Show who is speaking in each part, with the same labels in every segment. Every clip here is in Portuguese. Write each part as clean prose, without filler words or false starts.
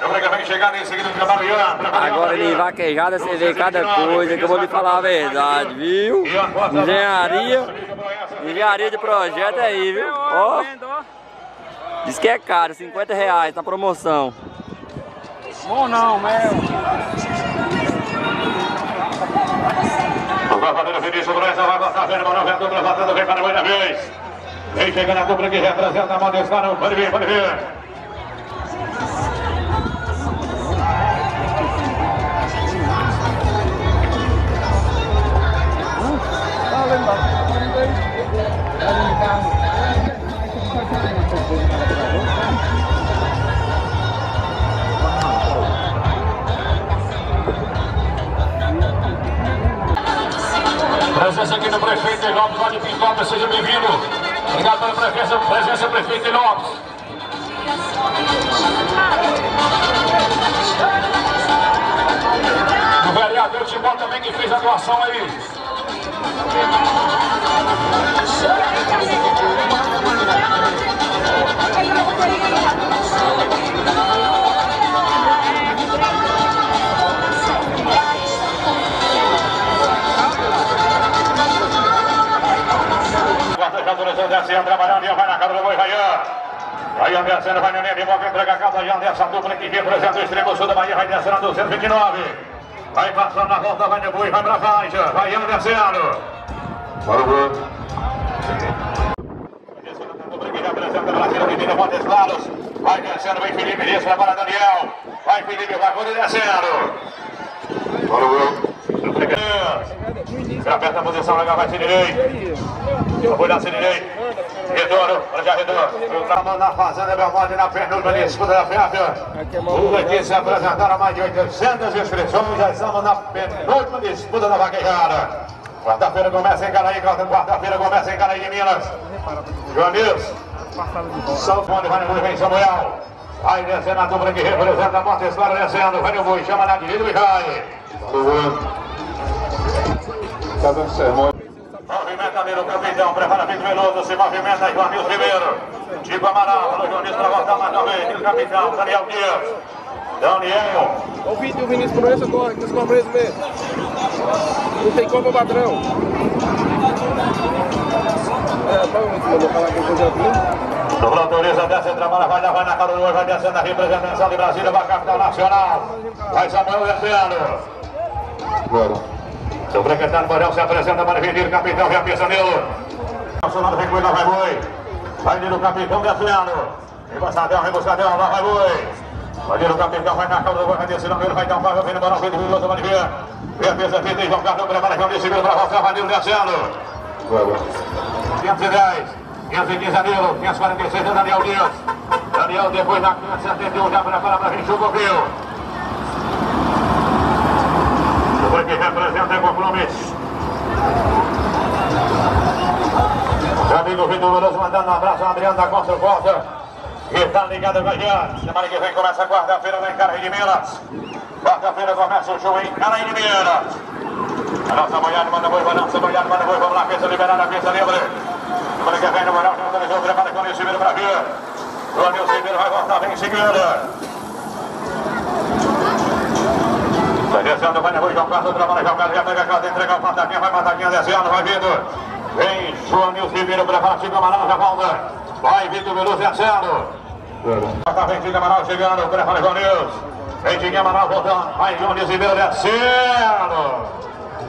Speaker 1: Agora ele vaquejada, você vê cada coisa que eu vou lhe falar a verdade, viu? Engenharia de projeto aí, viu? Ó, diz que é caro, R$50 na promoção.
Speaker 2: Bom não, meu.
Speaker 3: O Cavaleiro Vinícius Bressa vai botar a dupla, levantando, vem para a primeira vez. Vem chegando a dupla que representa a Modestano, pode vir, pode vir. Presença aqui do prefeito Lopes, lá de Pintópolis, seja bem-vindo. Obrigado pela presença, prefeito Lopes. O vereador Timbó também que fez a doação aí. Descendo, trabalhando, vai na casa do boi, vai descendo, vai no meio de boca, entrega a casa, essa dupla que representa o extremo sul da Bahia, vai descendo a 229. Vai passando na volta, vai no boi, vai pra faixa, vai descendo. Para o gol. Descendo a dupla que representa a Brasília, menina Montes Claros. Vai descendo, vem Felipe, desce, para Daniel. Vai Felipe, vai por descendo. Para o gol. Aperta a posição, legal, vai Sidney. Foi na Sidney. Retorno, para já retorno. Na fazenda Belmonte, na penúltima disputa da FEAF. Os aqui se apresentaram a mais de 800 inscrições. Já estamos na penúltima disputa da vaquejada. Quarta-feira começa em Caraí, quarta-feira começa em Caraí de Minas. João Nilson. São Paulo, vai no boi, vem Samuel. Vai descendo a dupla que representa a Montes Claros, descendo. Vai no boi, chama na direita e cai. Movimenta ali o capitão, prepara Vitor Veloso, se movimenta João Nilson Ribeiro. Chico Amaral, para o João Nilson para voltar mais uma vez. O capitão, Daniel Dias. Daniel.
Speaker 2: O Vinícius Proença corre, que os cobres mesmo. Não tem como, patrão. Vou falar aqui com o Jovim.
Speaker 3: Dobra autoriza, desce, trabalha, vai na cara do vai descendo a representação de Brasília, vai capital nacional. Vai Samuel descendo. Seu secretário Borel se apresenta para dividir o capitão, já pensa nele. Nacional vem com ele, vai boi. Vai vir o capitão descendo. Vem buscadão, lá vai boi. Vai vir o capitão, vai na cauda do boi, vai descendo ele, vai dar um pago, vem no Barão, vem do Veloso, vai vir. Vem a peça feita, João Carlos, prepara João Nilson para voltar, vai vir descendo. 510, 515 Danilo, 546 é Daniel Dias. Daniel depois na 571 já prepara para vir Chucovil. Depois que representa o compromisso. Meu amigo Vitor Veloso mandando um abraço ao Adriano da Costa Costa. Que está ligado com a gente. Semana que vem começa quarta-feira lá em Caraí de Minas. Quarta-feira começa o show em Caraí de Minas. A nossa boiada manda boi, balança, boiada manda boi, vamos lá, pista liberada, pista livre. Semana que vem no Moral, já está prepara com o Nilson Ribeiro para vir. O Nilson Ribeiro vai voltar, vem em seguida. Vai descendo, vai no boi, João Carlos, trabalha, João Carlos, já pega a casa, entrega o Pataquinha, vai Pataquinha descendo, vai vindo. Vem João Nilson Ribeiro, prepara, Chico Amaral, já volta. Vai Vitor Veloso descendo. Vem Chico Amaral chegando, prepara João Nilson. Vem Chico Amaral voltando, vai João Nilson Ribeiro descendo.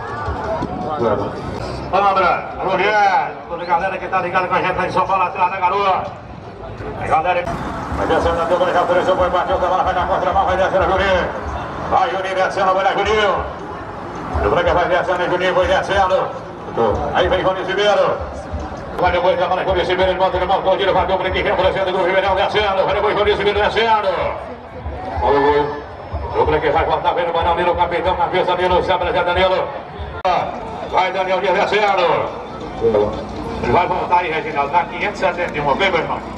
Speaker 3: Andra, mulher, toda a galera que tá ligada com a gente lá em São Paulo, atrás da garoa. A galera vai descendo a dupla, já ofereceu o boi, bateu, o cavalo vai na contramão, vai descendo a Juninho. Vai Juninho descendo, vai lá Juninho. O branco vai descendo, Juninho vai descendo. Aí vem João Nilson Ribeiro. Vai no boi, trabalha com o Nilson Ribeiro, ele volta, ele volta, o tiro, vai o branco que representa do Ribeirão descendo. Vai no boi, João Nilson Ribeiro descendo. Olha o boi. O branco vai voltar, vem no banão, Nilo, capitão, na pista, Nilo, se apresenta Nilo. Vai Daniel Dias descendo. Ele vai voltar aí, Reginaldo, na 571, vem meu irmão.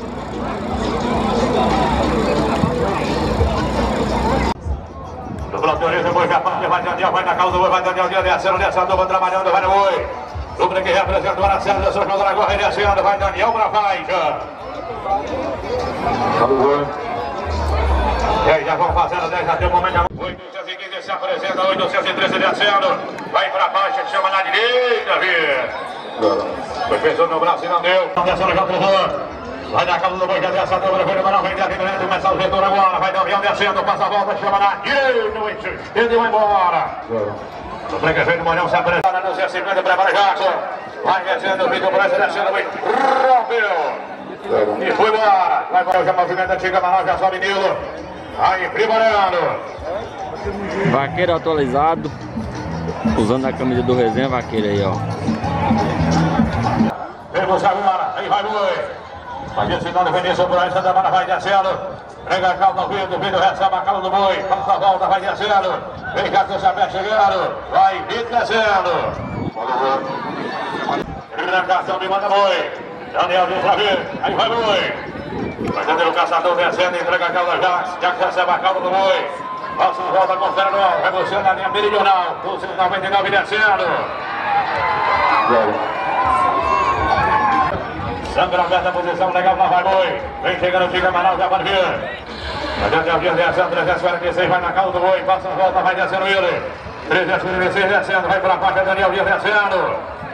Speaker 3: Do Plantoriza, o boi já parte, vai Daniel, vai na causa do boi, vai Daniel Dias descendo, dessa dupla trabalhando, vai no boi. Dupla que representa o Aracelo, da São João da Lagoa, vai descendo, vai Daniel pra faixa. E aí, já vão fazendo 10 até o momento. 815 se apresenta, 813 descendo. Vai pra baixo, chama na direita, viu? Foi pensando no braço e não deu. Não descendo já pro vai na casa do boi, já desce a dobra, foi no vem dentro, começa o retorno agora. Vai dar o avião descendo, passa a volta, chama na direita. Ele vai embora. O Branca veio do Manhão se apresenta no C50, prepara Jackson. Vai descendo, o Vitor Branca descendo, vai. Rompeu. E foi embora. Vai embora, já movimenta, chega Manaus, já sobe Nilo. Vai aprimorando.
Speaker 1: Vaqueiro atualizado. Usando a camisa do Resenha Vaqueiro aí, ó.
Speaker 3: Vemos agora, aí vai Boi. Vai descendo, Vinícius Moraes, Santa Mara vai descendo. Pega a calda, o Vitor recebe a calda do Boi. Passa a volta, vai descendo. Vem cá, seu chapéu chegando. Vai, Vitor descendo. Trancação de manda Boi. Daniel de Flavio, aí vai Boi. Vai dentro o caçador descendo, entrega a calda Jax recebe a calda do Boi. Passa a volta com o Fernando, revolução na linha meridional. 299 descendo. Sandra aberta a posição, legal, lá vai Boi. Vem chegando, fica Manaus, já vai vir. Adiante, Aldir descendo, 346, vai na calda do Boi. Passa a volta, vai descendo ele. 346 descendo, vai pra baixo, Daniel Dias descendo.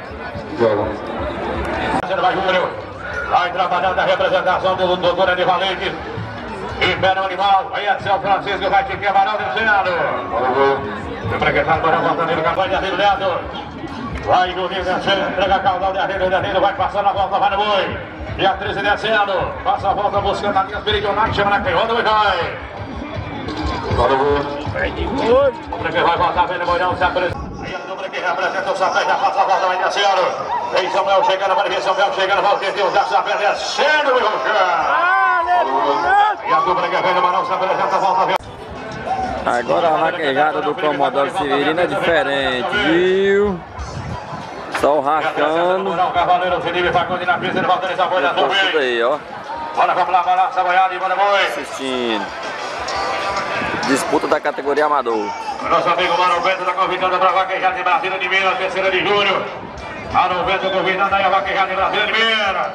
Speaker 3: Vai Júlio. Vai trabalhando a representação do doutor Edi Valente. Impera o animal, aí é São Francisco, vai Tiquinha Amaral descendo. Vai pra questão, agora volta nele, vai de Arreio Leandro. Vai do Rio descendo, entrega a caudal de Arreio, vai passando a volta, vai no Boi. E a 13 descendo, passa a volta buscando a linha meridional, chama na canhota e vai. O Breque vai voltar, vem no Boirão, se apresenta. Aí o Breque representa o Sapé, já passa a volta, vai descendo. Vem Samuel chegando, vai vir Samuel chegando, vai ter Deus, já Sapé descendo, e Rocha. E a dupla que vem do Marão se apresenta, volta.
Speaker 1: Agora a vaquejada do Comodoro Severino é diferente, viu? Só o rachando.
Speaker 3: O Cavaleiro Felipe Facundi na pista, ele volta nessa bolha azul.
Speaker 1: Tudo aí, ó.
Speaker 3: Bora, vamos lá, balança, boiada e bora, Boi.
Speaker 1: Assistindo. Disputa da categoria amador.
Speaker 3: Nosso amigo Mano Bento está convidando para a vaquejada de Brasília de Minas, 3ª de julho. Mano Bento convidando aí a vaquejada de Brasília de Minas.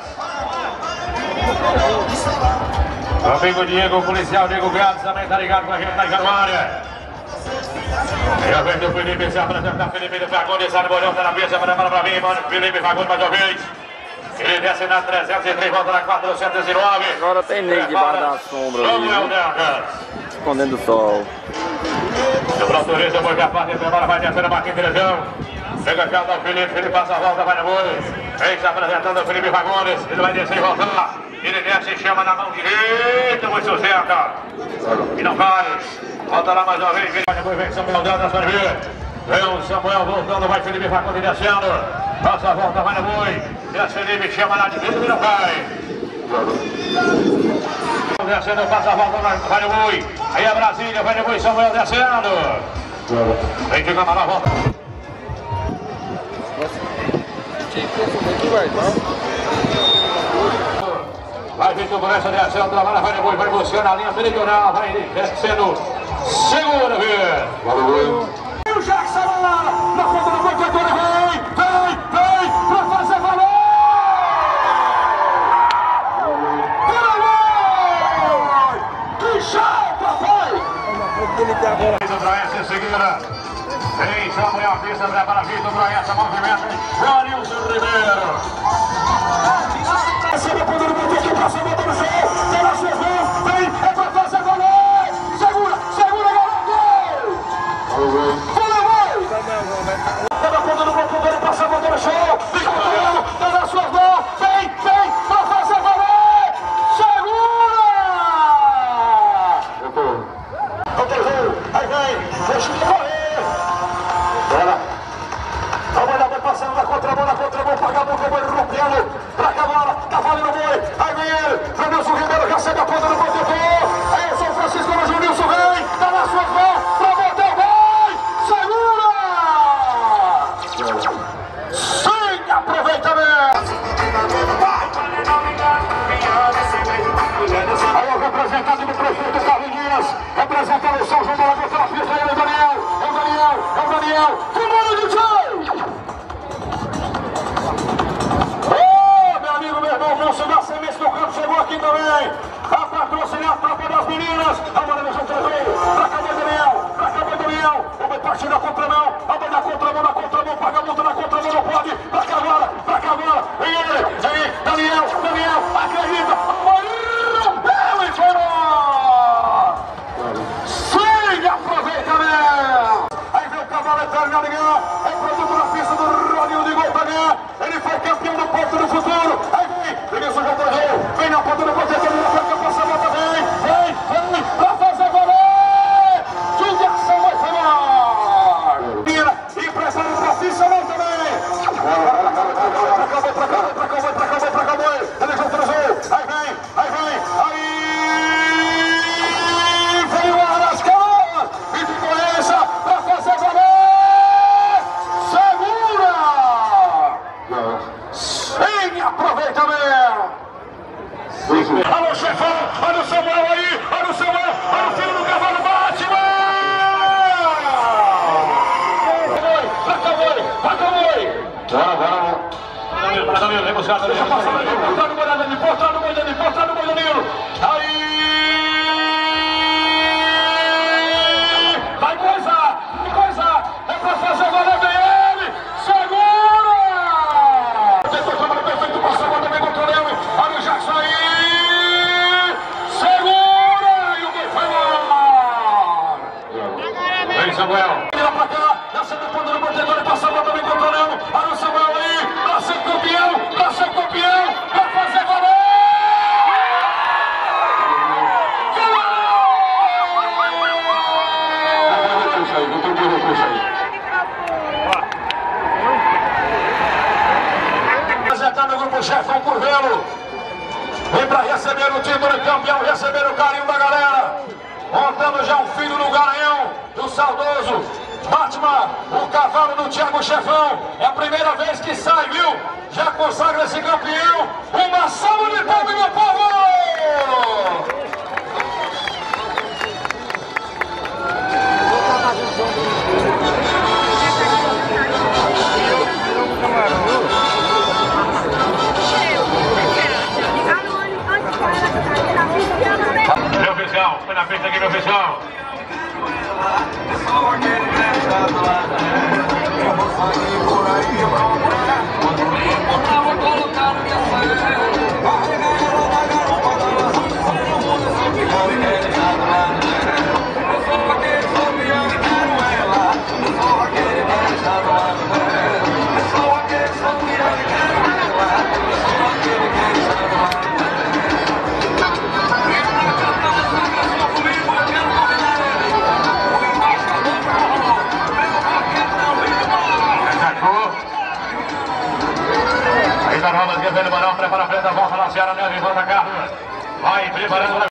Speaker 3: O amigo Diego, o policial Diego Gades também está ligado com a gente na Januária. E a vez do Felipe se apresenta, Felipe de Fagundes, sai do bolhão, está na pista, para mim, mano, Felipe Fagundes mais uma vez. Ele desce na 303, volta na 409.
Speaker 1: Agora tem nego debaixo da sombra ali, escondendo o sol.
Speaker 3: O motorista foi capaz de embora, vai descendo a máquina de direção. Pega a calda do Felipe, ele passa a volta, vai no Boi. Vem se apresentando o Felipe Fagundes, ele vai descer e voltar. Ele desce e chama na mão direita, muito sustenta. E não vai. Volta lá mais uma vez, depois vem Samuel Dantas, vai vir. Vem o Samuel voltando, vai Felipe Fagundes descendo. Passa a volta, vai no Boi. Desce Felipe, chama na direita e não vai. Descendo, passa a volta, vai no Boi. Aí é Brasília, vai no Boi, Samuel descendo. Vem de Camarão, volta. Vai Vitor Branca descendo, trabalha, vai no Boi, vai buscando a linha meridional, vai descendo. Segura, viu? E o Jackson lá, na ponta do Boi, vem, pra fazer valor! Que chão, papai! Vitor Branca segura. Vem Samuel, pista, prepara Vitor Branca, movimento. Joanilson Ribeiro. Recebe a ponta do Boi, que passa a bola no chão, tem nas suas mãos, vem, é pra fazer valor! Segura, gol! Pega a ponta do Boi, passa a bola no chão, fica o goleiro, tá nas suas mãos, vem, pra fazer valor! Segura! Aí vem, deixa ele correr! A bola vai passando na contramão, paga a boca, o Boi rompendo, pra cavalo, tá valendo o Boi, aí vem ele, Janilson Ribeiro, recebe a ponta do Boi, aí São Francisco, mas o Nilson vem, tá nas suas mãos, pra botar o Boi, segura! Sem aproveitamento! Aí o representante do prefeito Carlinhos, representando o São João da Lagoa pela pista, aí é o Daniel, comando de tio! Ô, meu amigo, meu irmão, Wilson da Sementes do Campo chegou aqui também, a patrocinar a tropa das meninas, agora deixa eu o Samuel aí, olha o Samuel, olha o filho do cavalo, bate, vai, Danilo, vem buscar, deixa passar, botar no Danilo, botar no Danilo, aí, vai coisar, é pra fazer agora, vem ele, segura! Tentou tomar perfeito, passou agora, também contra o Leão, olha o Jackson aí, segura, e o gol foi lá! Vem Samuel, vira pra cá, nasceu do ponto do batedor, ele passou agora, também contra o Leão, olha o Samuel aí, pra ser campeão, vai fazer valer! Apresentando o grupo Chefão Curvelo, vem para receber o título de campeão, receber o carinho da galera, montando já um filho no Garanhão, do saudoso Batman, o cavalo do Thiago Chefão, é a primeira vez que sai, viu? Já consagra esse campeão, uma salva de palmas, meu povo! Meu oficial, foi na frente aqui, meu oficial. Aí da Rodas, Guilherme Barão, prepara a frente, volta na Ceará, Neves, volta Carlos. Vai preparando.